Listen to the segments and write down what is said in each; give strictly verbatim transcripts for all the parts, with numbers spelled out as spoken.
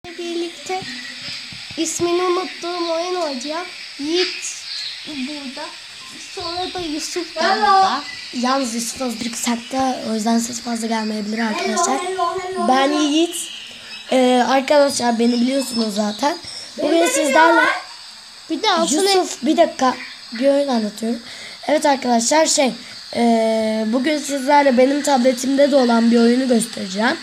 birlikte ismini unuttuğum oyun oynayacağım. Yiğit burada. Sonra da Yusuf da burada. Yalnız Yusuf azıcık sakta, o yüzden ses fazla gelmeyebilir arkadaşlar. Hello, hello, hello, Ben hello. Yiğit. Ee, arkadaşlar beni biliyorsunuz zaten. Bugün sizlerle Bir de altına Yusuf bir dakika bir oyun anlatıyorum. Evet arkadaşlar şey ee, bugün sizlerle benim tabletimde de olan bir oyunu göstereceğim.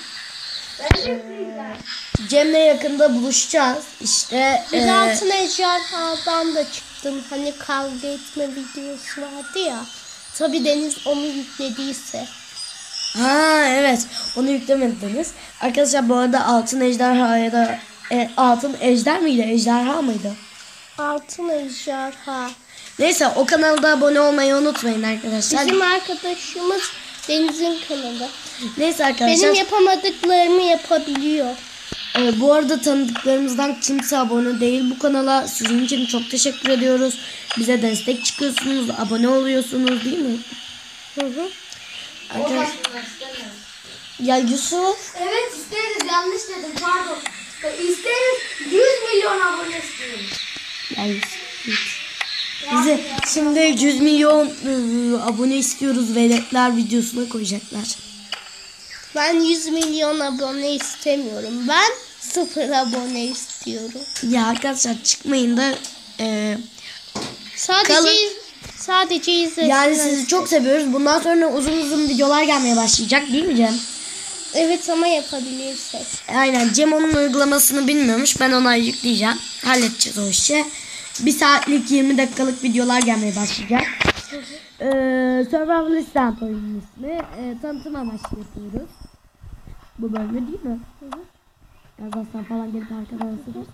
Cem'le yakında buluşacağız. İşte bir de ee, altına ejderhadan da çıktım. Hani kavga etme videosu vardı ya. Tabii Deniz onu yüklediyse. ha evet onu yüklemediniz. Arkadaşlar bu arada Altın Ejderha ya da e, Altın Ejder miydi? Ejderha mıydı? Altın ejderha. Neyse o kanalda abone olmayı unutmayın arkadaşlar. Bizim arkadaşımız Deniz'in kanalı. Neyse arkadaşlar. Benim yapamadıklarımı yapabiliyor. e, bu arada tanıdıklarımızdan kimse abone değil bu kanala. Sizin için çok teşekkür ediyoruz. Bize destek çıkıyorsunuz, abone oluyorsunuz değil mi? Hı hı. Arkadaşlar. Ya Yusuf. Evet isteriz, yanlış dedim, pardon. İsteriz, yüz milyon abone istiyoruz. Ya Yusuf. Bize şimdi yüz milyon ıı, abone istiyoruz, veletler videosuna koyacaklar. Ben yüz milyon abone istemiyorum. Ben sıfır abone istiyorum. Ya arkadaşlar çıkmayın da e, Sadece Kalın. iz, sadece izlesinler. yani sizi çok seviyoruz. Bundan sonra uzun uzun videolar gelmeye başlayacak değil mi Cem? Evet ama yapabilirsek. Aynen, Cem onun uygulamasını bilmiyormuş. Ben ona yükleyeceğim. Halledeceğiz o işi. Bir saatlik yirmi dakikalık videolar gelmeye başlayacak. Ee, Survival Stand oyunun ismi. Ee, tanıtım amaçlı yapıyoruz. Bu bölümü değil mi? Gazastan falan gelip arkadan ısırırsa.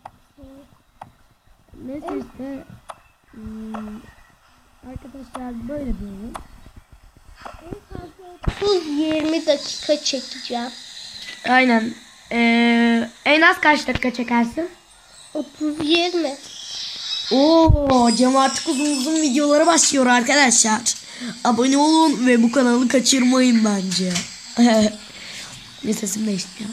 Neyse işte. Hmm, arkadaşlar böyle bir oyun. otuz yirmi dakika çekeceğim. Aynen. Ee, en az kaç dakika çekersin? otuz yirmi. Oo, Cem artık uzun uzun videolara başlıyor arkadaşlar. Abone olun ve bu kanalı kaçırmayın bence. Ne sesim değişti ya.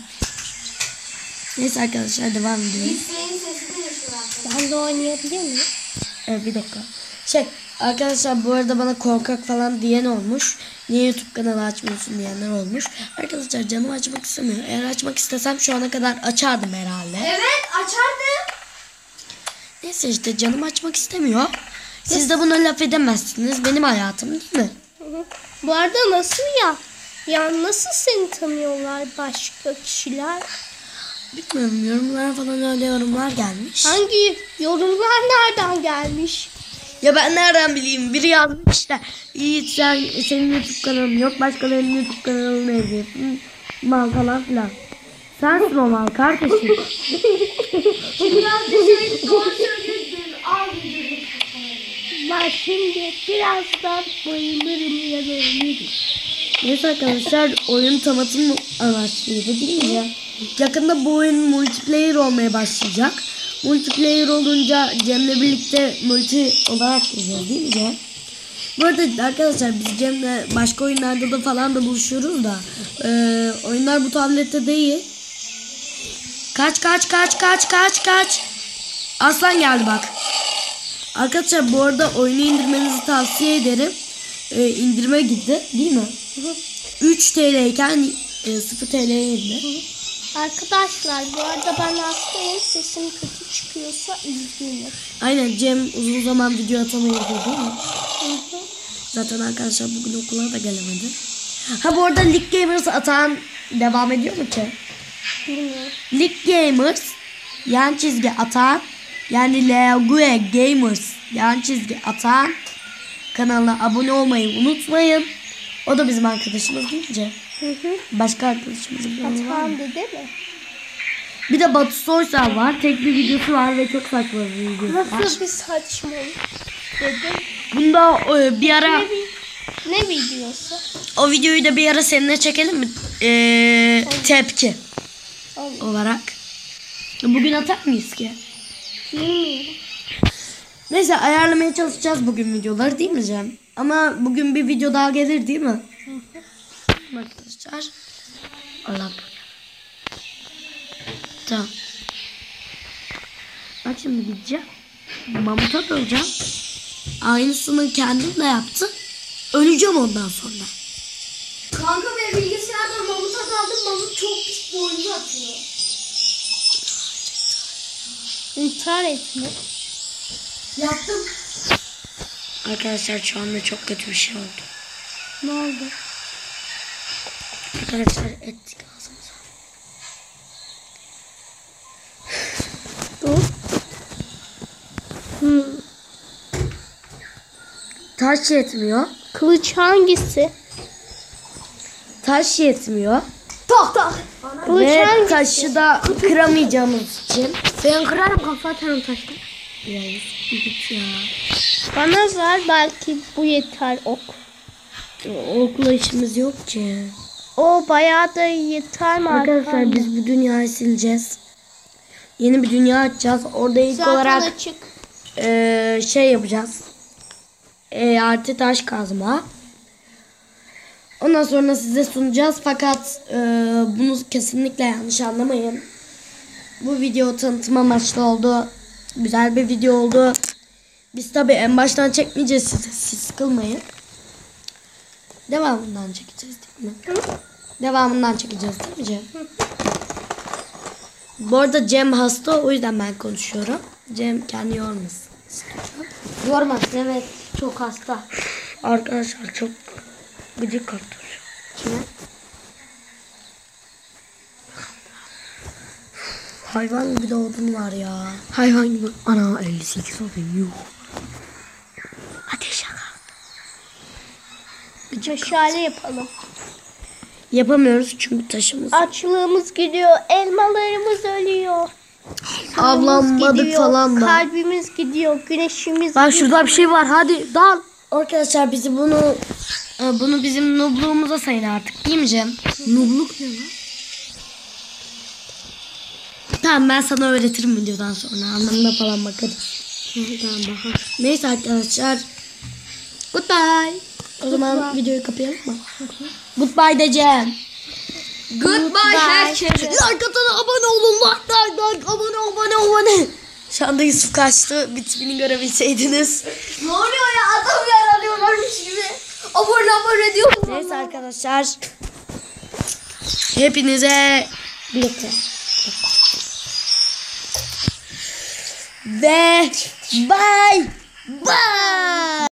Neyse arkadaşlar devam edelim. İsmail'in sesini yaşıyor. Ben de oynayabilir miyim? Evet, bir dakika. Şey arkadaşlar bu arada bana korkak falan diyen olmuş. Niye YouTube kanalı açmıyorsun diyenler olmuş. Arkadaşlar canım açmak istemiyor. Eğer açmak istesem şu ana kadar açardım herhalde. Evet, açardım. Neyse işte canım açmak istemiyor. Siz de buna laf edemezsiniz. Benim hayatım değil mi? Hı hı. Bu arada nasıl ya? Ya nasıl seni tanıyorlar başka kişiler? Bilmiyorum, yorumlara falan öyle yorumlar gelmiş. Hangi yorumlar nereden gelmiş? Ya ben nereden bileyim? Biri yazmış işte. Yiğit sen, senin YouTube kanalın yok. Başkalarının YouTube kanalını yazıyorsun. Mal falan filan. Sensin o mal kardeşim. Biraz da şey doğru söylüyorsun. Al gidelim. Ben şimdi birazdan bayılırım ya da ölürüm. Neyse arkadaşlar oyun tanıtım amaçlıydı değil mi ya? Yakında bu oyun multiplayer olmaya başlayacak. Multiplayer olunca Cem'le birlikte multi olarak gireceğiz değil mi Cem? Bu arada arkadaşlar biz Cem'le başka oyunlarda da falan da buluşuyoruz da e, oyunlar bu tablette değil. Kaç kaç kaç kaç kaç kaç. Aslan geldi bak. Arkadaşlar bu arada oyunu indirmenizi tavsiye ederim. E, indirime gitti değil mi? üç T L iken e, sıfır T L'ye indi. Arkadaşlar bu arada ben hastayım. Sesim kötü çıkıyorsa üzgünüm. Aynen, Cem uzun zaman video atamıyordu değil mi? Hı hı. Zaten arkadaşlar bugün okula da gelemedi. Ha bu arada League Gamers atan devam ediyor mu ki? Bilmiyorum. League Gamers yan çizgi atan, yani League Gamers yan çizgi atan kanalına abone olmayı unutmayın. O da bizim arkadaşımız değil mi Cem? Hı hı. Başka arkadaşımızın kanalı var mı? Atan dedi mi? Bir de Batu Soysal var. Tek bir videosu var ve çok saçma bir videosu var. Nasıl bir saçmalık dedim. Bunda e, bir ara Ne, vi- ne videosu? o videoyu da bir ara seninle çekelim mi? E, tepki Olur. olarak. Bugün atar mıyız ki? Bilmiyorum. Neyse ayarlamaya çalışacağız bugün videoları değil mi Cem? Ama bugün bir video daha gelir değil mi? Arkadaşlar. Allah yaptı. Bak şimdi gideceğim. Mamuta döveceğim. Aynısını kendim de yaptım. Öleceğim ondan sonra. Kanka benim bilgisayarda mamuta kaldım. Mamut çok pis boynu atıyor. İntihar etme. Yaptım. Arkadaşlar şu anda çok kötü bir şey oldu. Ne oldu? Arkadaşlar ettik ağzımıza. Dur. Hmm. Taş yetmiyor. Kılıç hangisi? Taş yetmiyor. Tak tak. Kılıç Ve hangisi? taşı da kıramayacağımız için. Ben kırarım kafa atarım taşla. Ya git ya. Bana ver, belki bu yeter ok. Okula işimiz yok ki. O bayağı da yeter mi Arkadaşlar arkadaşlar? biz bu dünyayı sileceğiz. Yeni bir dünya açacağız. Orada ilk Zaten olarak açık. eee, şey yapacağız. E, artı taş kazma. Ondan sonra size sunacağız. Fakat eee, bunu kesinlikle yanlış anlamayın. Bu video tanıtım amaçlı oldu. Güzel bir video oldu. Biz tabii en baştan çekmeyeceğiz size. Siz sıkılmayın. Devamından çekeceğiz değil mi? Devamından çekeceğiz değil mi Cem? Bu arada Cem hasta, o yüzden ben konuşuyorum. Cem kendi yormasın. Yormaz evet. Çok hasta. Arkadaşlar çok gıcık kaptı. Kime? Hayvan gibi de odun var ya. Hayvan gibi. Ana elli sekiz odun yuh. Hadi şaka. Meşale yapalım. Yapamıyoruz çünkü taşımız. Açlığımız gidiyor. Elmalarımız ölüyor. Avlanmadık gidiyor, falan da. Kalbimiz gidiyor. Güneşimiz Bak gidiyor. şurada bir şey var, hadi dal. Arkadaşlar bizi bunu e, bunu bizim nubluğumuza sayın artık değil mi Cem? Nubluk ne lan? Tamam, ben sana öğretirim videodan sonra, anlamına falan bakarız. Tamam, bakalım. Neyse arkadaşlar. Goodbye. O zaman videoyu kapayalım mı? Goodbye de Cem. Goodbye herkese. Like atın, abone olun. Like like like abone abone abone. Şu anda Yusuf kaçtı. Bitimini görebilseydiniz. Ne oluyor ya? Adam yaralıyorlarmış gibi. Abone abone diyor. Neyse arkadaşlar. Hepinize birlikte. Ve bye bye.